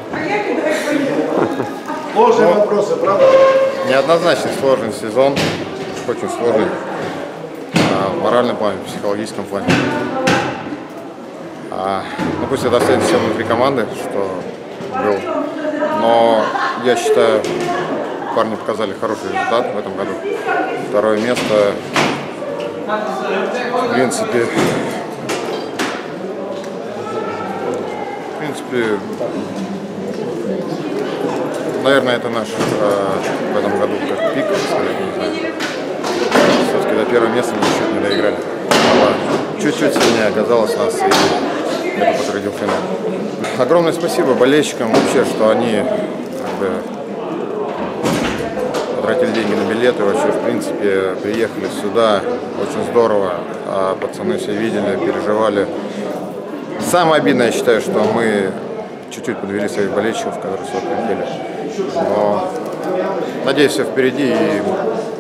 Сложные вопросы, правда? Неоднозначный сложный сезон, очень сложный в моральном плане, в психологическом плане. Ну, пусть это останется все внутри команды, что был. Но я считаю, парни показали хороший результат в этом году. Второе место, в принципе, наверное, это наш в этом году как пик, не знаю. Все-таки до первого места мы чуть не доиграли. Чуть-чуть сильнее оказалось нас, и это подтвердил финал. Огромное спасибо болельщикам вообще, что они потратили деньги на билеты, вообще, в принципе, приехали сюда. Очень здорово. Пацаны все видели, переживали. Самое обидное, я считаю, что мы чуть-чуть подвели своих болельщиков, которые сюда прилетели. Но надеюсь, все впереди. И